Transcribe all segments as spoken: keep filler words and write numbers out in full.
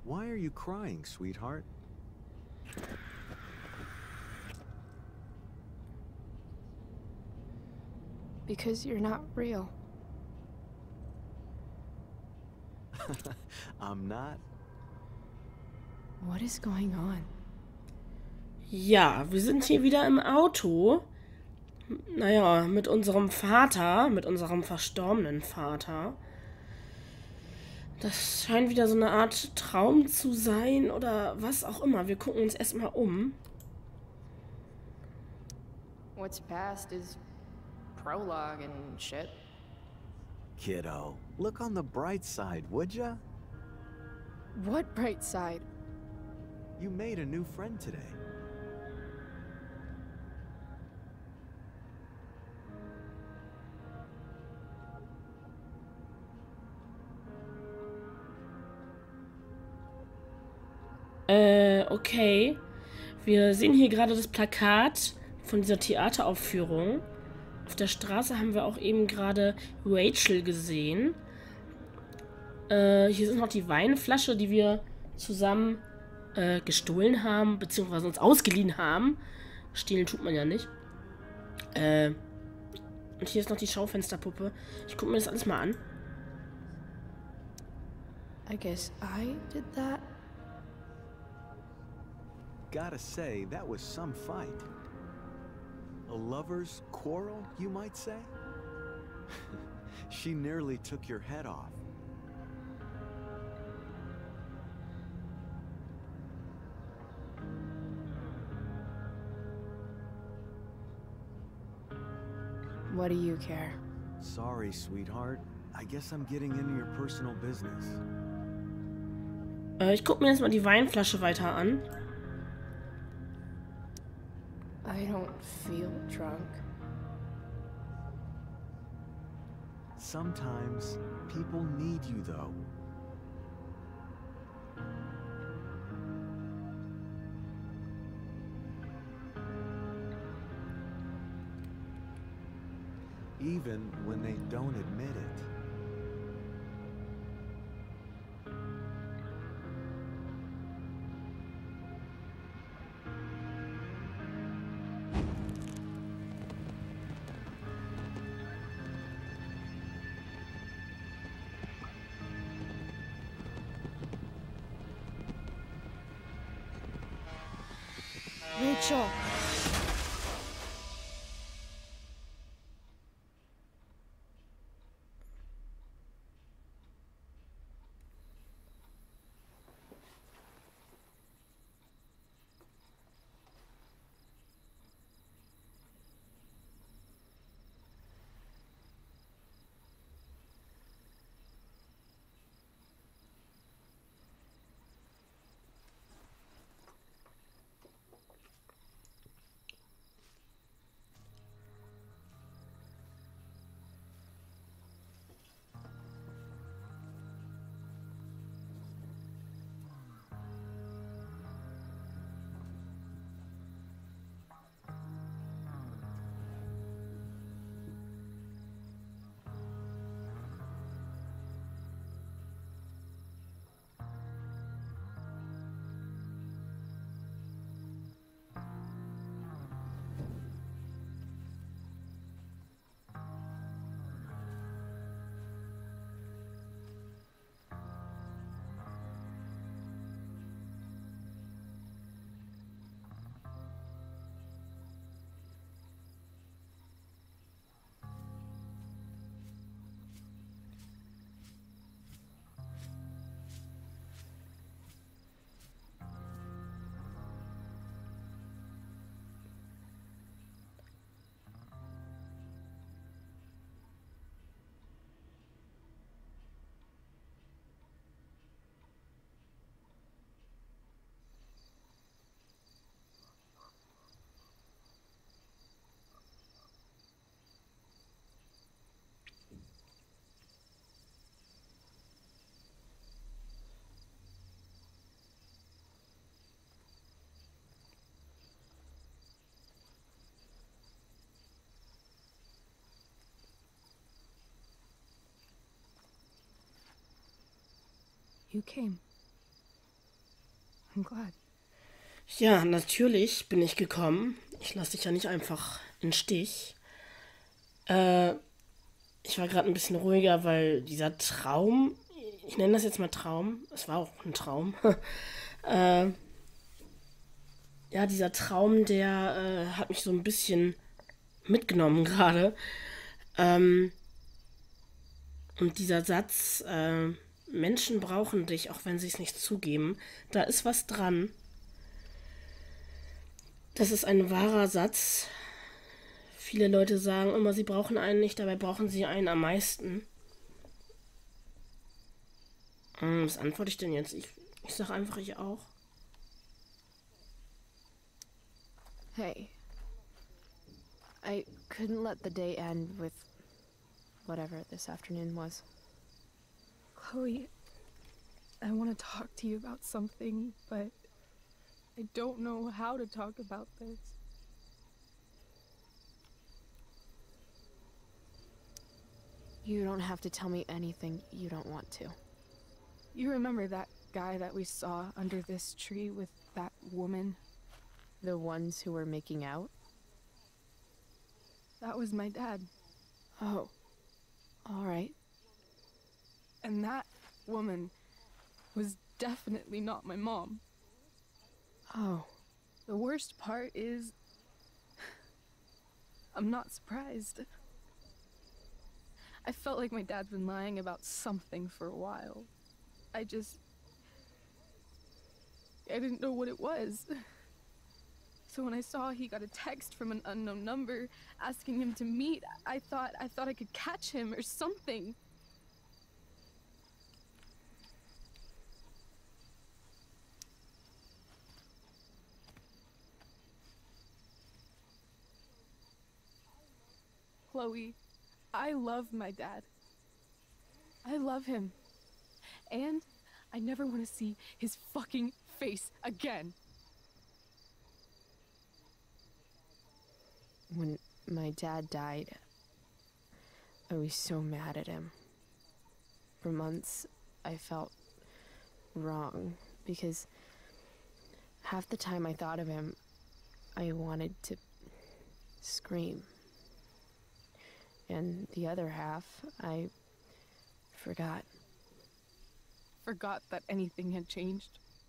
Why are you crying, sweetheart? Because you're not real. I'm not. What is going on? Ja, wir sind hier wieder im Auto. Naja, mit unserem Vater, mit unserem verstorbenen Vater. Das scheint wieder so eine Art Traum zu sein oder was auch immer. Wir gucken uns erstmal um. What's past is prologue and shit. Kiddo, look on the bright side, would ya? What bright side? You made a new friend today. Äh, okay. Wir sehen hier gerade das Plakat von dieser Theateraufführung. Auf der Straße haben wir auch eben gerade Rachel gesehen. Äh, hier ist noch die Weinflasche, die wir zusammen äh, gestohlen haben, beziehungsweise uns ausgeliehen haben. Stehlen tut man ja nicht. Äh, und hier ist noch die Schaufensterpuppe. Ich gucke mir das alles mal an. I guess I did that. Gotta say, that was some fight. A lover's quarrel, you might say? She nearly took your head off. What do you care? Sorry, sweetheart. I guess I'm getting into your personal business. Äh, ich gucke mir jetzt mal die Weinflasche weiter an. I don't feel drunk. Sometimes people need you, though. Even when they don't admit it. Rachel! You came. I'm glad. Ja, natürlich bin ich gekommen. Ich lasse dich ja nicht einfach in Stich. Äh, ich war gerade ein bisschen ruhiger, weil dieser Traum, ich nenne das jetzt mal Traum, es war auch ein Traum. äh, ja, dieser Traum, der äh, hat mich so ein bisschen mitgenommen gerade. Ähm, und dieser Satz, äh, Menschen brauchen dich, auch wenn sie es nicht zugeben, da ist was dran. Das ist ein wahrer Satz. Viele Leute sagen immer, sie brauchen einen nicht, dabei brauchen sie einen am meisten. Hm, was antworte ich denn jetzt? Ich, ich sag einfach ich auch. Hey. I couldn't let the day end with whatever this afternoon was. Chloe, I want to talk to you about something, but I don't know how to talk about this. You don't have to tell me anything you don't want to. You remember that guy that we saw under this tree with that woman? The ones who were making out? That was my dad. Oh. All right. And that woman was definitely not my mom. Oh. The worst part is, I'm not surprised. I felt like my dad's been lying about something for a while. I just... I didn't know what it was. So when I saw he got a text from an unknown number asking him to meet, I thought I thought I could catch him or something. Chloe, I love my dad. I love him. And I never want to see his fucking face again. When my dad died, I was so mad at him. For months, I felt wrong because half the time I thought of him, I wanted to scream. And the other half, I forgot. Forgot that anything had changed.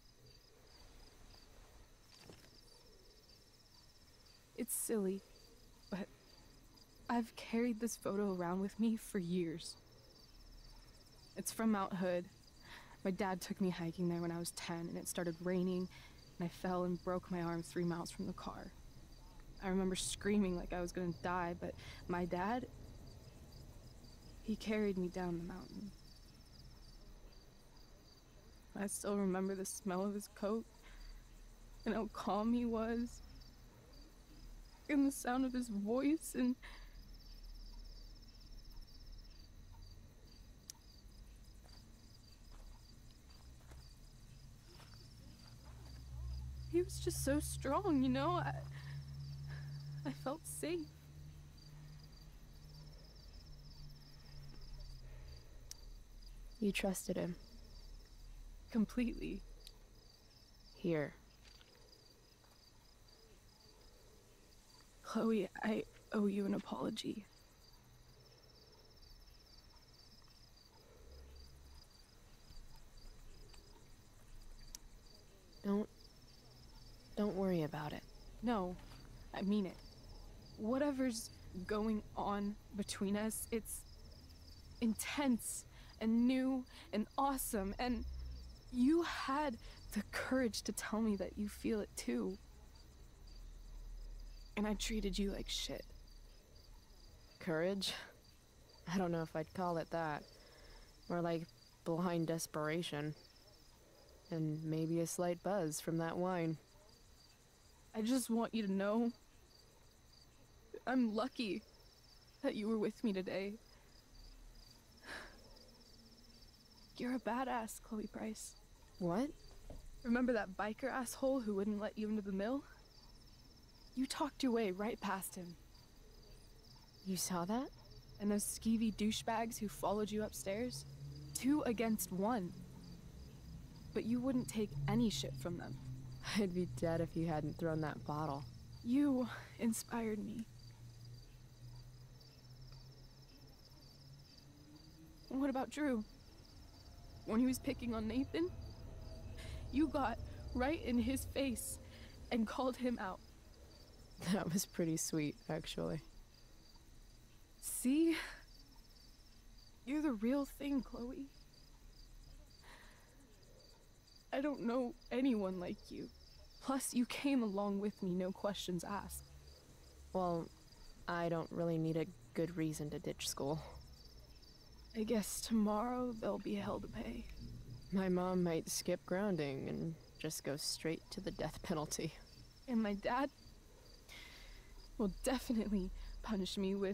It's silly, but I've carried this photo around with me for years. It's from Mount Hood. My dad took me hiking there when I was ten, and it started raining, and I fell and broke my arm three miles from the car. I remember screaming like I was gonna die, but my dad, he carried me down the mountain. I still remember the smell of his coat, and how calm he was, and the sound of his voice, and he was just so strong, you know? I, I felt safe. You trusted him. Completely. Here. Chloe, I owe you an apology. Don't... Don't worry about it. No, I mean it. Whatever's going on between us, it's intense and new and awesome, and you had the courage to tell me that you feel it too. And I treated you like shit. Courage? I don't know if I'd call it that. More like blind desperation. And maybe a slight buzz from that wine. I just want you to know I'm lucky that you were with me today. You're a badass, Chloe Price. What? Remember that biker asshole who wouldn't let you into the mill? You talked your way right past him. You saw that? And those skeevy douchebags who followed you upstairs? Two against one. But but you wouldn't take any shit from them. I'd be dead if you hadn't thrown that bottle. You inspired me. What about Drew? When he was picking on Nathan, you got right in his face and called him out. That was pretty sweet, actually. See? You're the real thing, Chloe. I don't know anyone like you. Plus, you came along with me, no questions asked. Well, I don't really need a good reason to ditch school. I guess tomorrow there'll be hell to pay. My mom might skip grounding and just go straight to the death penalty. And my dad will definitely punish me with...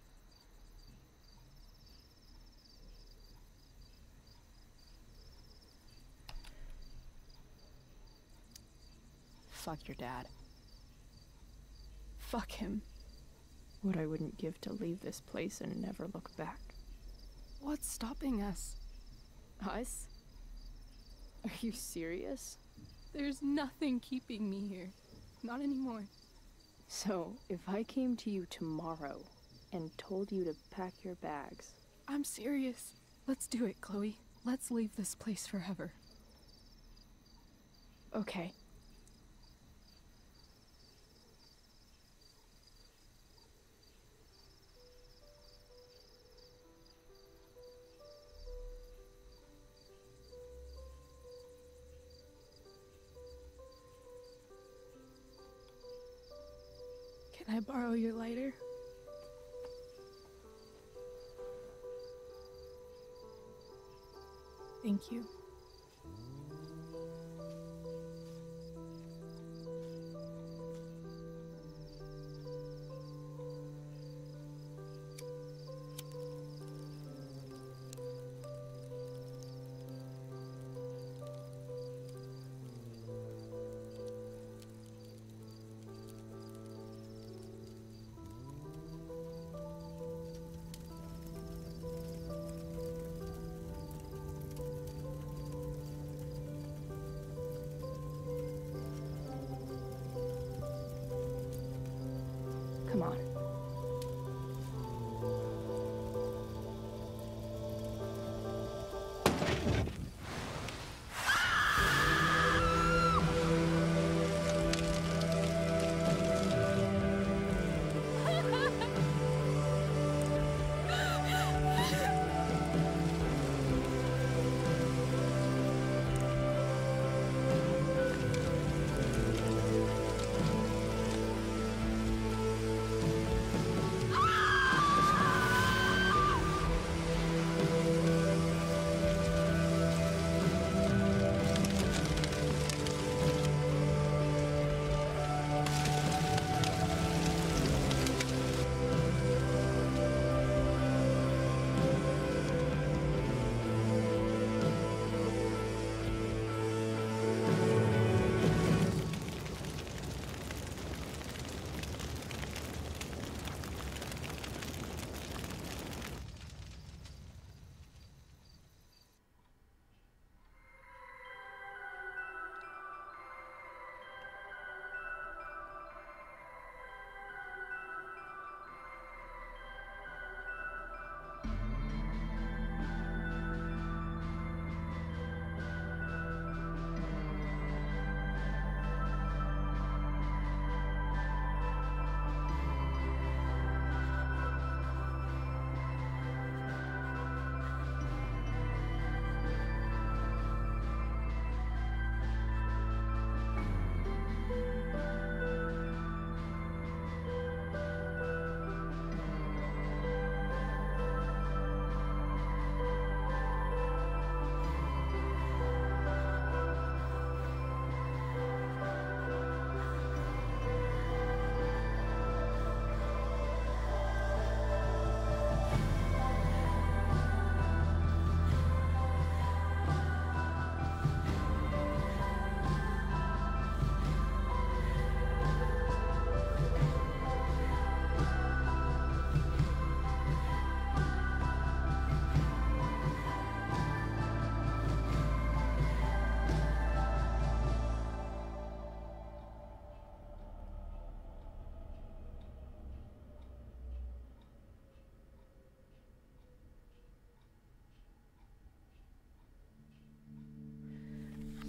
Fuck your dad. Fuck him. What I wouldn't give to leave this place and never look back. What's stopping us? Us? Are you serious? There's nothing keeping me here. Not anymore. So, if I came to you tomorrow and told you to pack your bags... I'm serious. Let's do it, Chloe. Let's leave this place forever. Okay. Can I borrow your lighter? Thank you.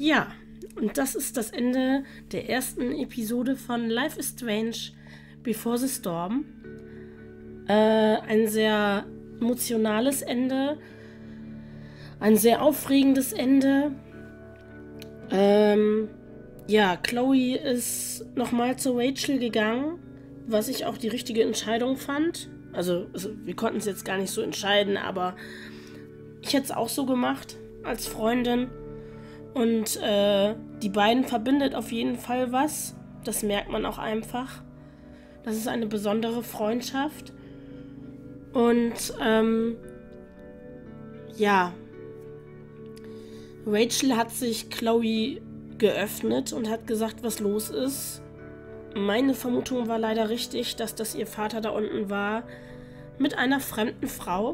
Ja, und das ist das Ende der ersten Episode von Life is Strange Before the Storm. Äh, ein sehr emotionales Ende. Ein sehr aufregendes Ende. Ähm, ja, Chloe ist nochmal zu Rachel gegangen, was ich auch die richtige Entscheidung fand. Also, also wir konnten es jetzt gar nicht so entscheiden, aber ich hätte es auch so gemacht als Freundin. Und äh, die beiden verbindet auf jeden Fall was. Das merkt man auch einfach. Das ist eine besondere Freundschaft. Und ähm, ja, Rachel hat sich Chloe geöffnet und hat gesagt, was los ist. Meine Vermutung war leider richtig, dass das ihr Vater da unten war mit einer fremden Frau.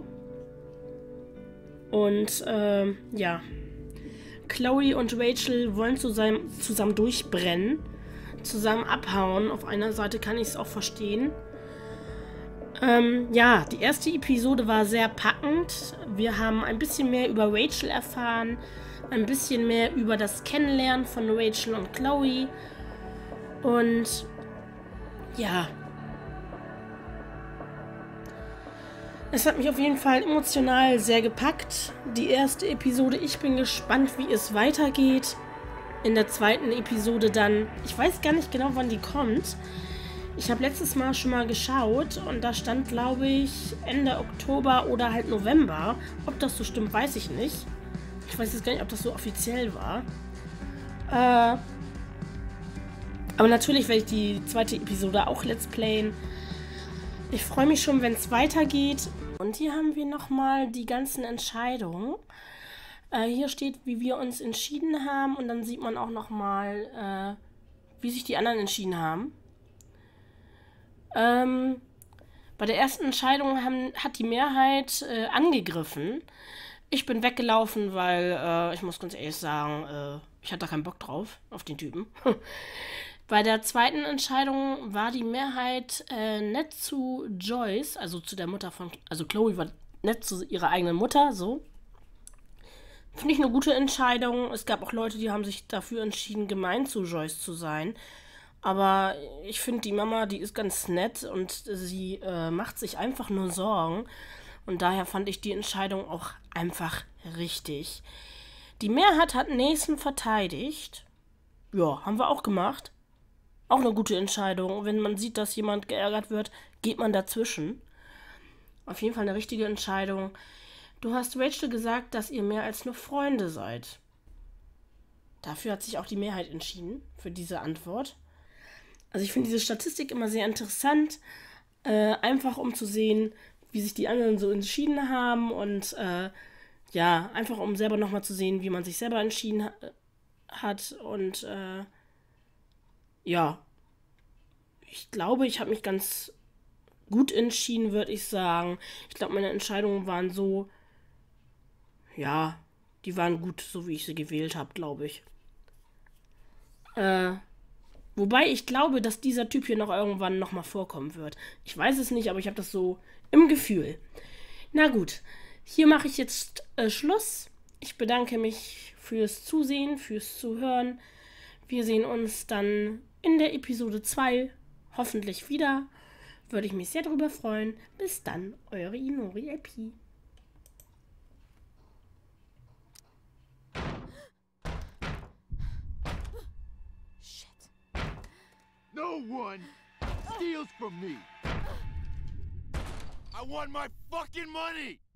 Und äh, ja, Chloe und Rachel wollen zusammen, zusammen durchbrennen, zusammen abhauen. Auf einer Seite kann ich es auch verstehen. Ähm, ja, die erste Episode war sehr packend. Wir haben ein bisschen mehr über Rachel erfahren, ein bisschen mehr über das Kennenlernen von Rachel und Chloe. Und ja, es hat mich auf jeden Fall emotional sehr gepackt, die erste Episode. Ich bin gespannt, wie es weitergeht. In der zweiten Episode dann, ich weiß gar nicht genau, wann die kommt. Ich habe letztes Mal schon mal geschaut und da stand, glaube ich, Ende Oktober oder halt November. Ob das so stimmt, weiß ich nicht. Ich weiß jetzt gar nicht, ob das so offiziell war. Äh, aber natürlich werde ich die zweite Episode auch let's playen. Ich freue mich schon, wenn es weitergeht. Und hier haben wir nochmal die ganzen Entscheidungen. Äh, hier steht, wie wir uns entschieden haben. Und dann sieht man auch nochmal, äh, wie sich die anderen entschieden haben. Ähm, bei der ersten Entscheidung haben, hat die Mehrheit äh, angegriffen. Ich bin weggelaufen, weil, äh, ich muss ganz ehrlich sagen, äh, ich hatte da keinen Bock drauf, auf den Typen. Bei der zweiten Entscheidung war die Mehrheit äh, nett zu Joyce, also zu der Mutter von, also Chloe war nett zu ihrer eigenen Mutter, so. Finde ich eine gute Entscheidung. Es gab auch Leute, die haben sich dafür entschieden, gemein zu Joyce zu sein. Aber ich finde, die Mama, die ist ganz nett und sie äh, macht sich einfach nur Sorgen. Und daher fand ich die Entscheidung auch einfach richtig. Die Mehrheit hat Nathan verteidigt. Ja, haben wir auch gemacht. Auch eine gute Entscheidung. Wenn man sieht, dass jemand geärgert wird, geht man dazwischen. Auf jeden Fall eine richtige Entscheidung. Du hast Rachel gesagt, dass ihr mehr als nur Freunde seid. Dafür hat sich auch die Mehrheit entschieden, für diese Antwort. Also ich finde diese Statistik immer sehr interessant, äh, einfach um zu sehen, wie sich die anderen so entschieden haben und äh, ja, einfach um selber nochmal zu sehen, wie man sich selber entschieden ha hat und äh, ja, ich glaube, ich habe mich ganz gut entschieden, würde ich sagen. Ich glaube, meine Entscheidungen waren so, ja, die waren gut, so wie ich sie gewählt habe, glaube ich. Äh, wobei ich glaube, dass dieser Typ hier noch irgendwann nochmal vorkommen wird. Ich weiß es nicht, aber ich habe das so im Gefühl. Na gut, hier mache ich jetzt äh, Schluss. Ich bedanke mich fürs Zusehen, fürs Zuhören. Wir sehen uns dann in der Episode zwei hoffentlich wieder. Würde ich mich sehr darüber freuen. Bis dann, eure Inori L P. No one steals from me. I want my fucking money!